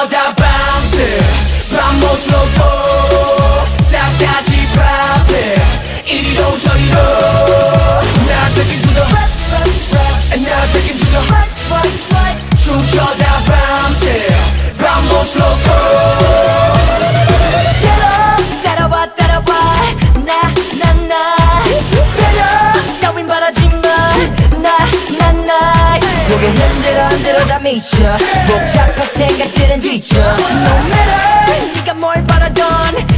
춤춰다 bounce vamos loco 싹 다지 profit 이리로 저리로 Now take it to the right and now take it to the right 춤춰다 bounce vamos loco 따라와 나 배려 따윈 바라지마 나 고개 흔들어 다 미쳐 복잡한 생각들은 뒤져 No matter 네가 뭘 바라던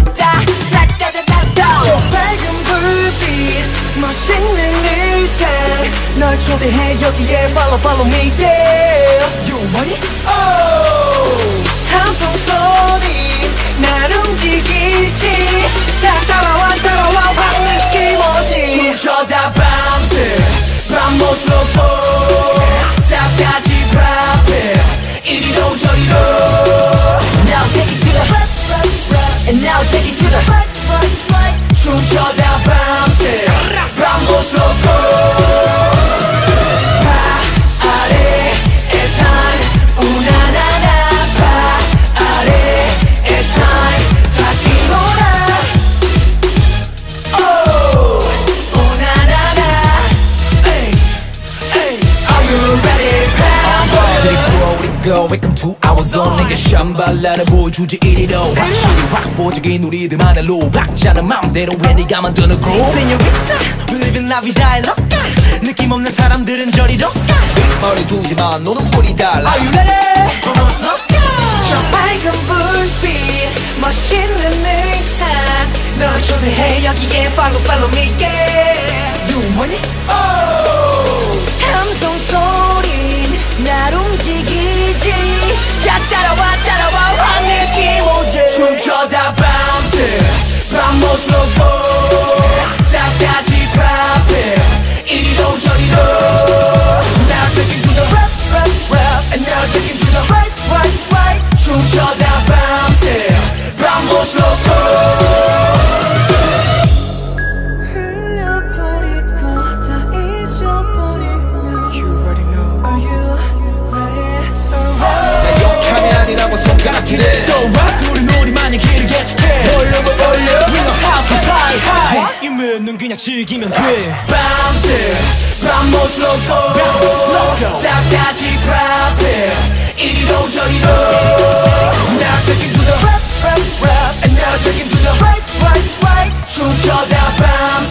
저 밝은 불빛 멋있는 일상 널 초대해 여기에 follow me yeah You want it? Oh 함성 소리 날 움직이지 다 따라와 확 느낌 오지 춤춰다 bounce vamos loco 싹 다지 profit 이리로 저리로 Now take it to the right and now take it to the right 춤춰다 bounce vamos loco 파 아래의 time 우나나나 파 아래의 time 다 뛰어라 Oh 우나나나 Hey Are you ready Welcome to our zone 내가 샴발라를 보여주지 이리로 확실히 확보적인 우리들만의 박자는 마음대로 해 네가 만드는 groove Señorita, we live in la vida loca 느낌 없는 사람들은 저리로 머리 두지만 너는 꼴이 달라 Are you ready? Vamos loca 저 밝은 불빛 멋있는 의상 널 초대해 여기에 follow me yeah You want it? Oh 함성 소린 날 움직이지 자 따라와 확 느낌 오지 춤춰다 bounce vamos loco 싹 다지 profit 이리로 저리로 Now take it to the right and now take it to the right 춤춰다 bounce vamos loco So what? 우린 우리만의 길을 예측해 올려 We know how to fly high 이면 넌 그냥 즐기면 돼 Bounce vamos loco 싹 다지 profit 이리로 저리로 Now take it to the right and now take it to the right 춤춰다 bounce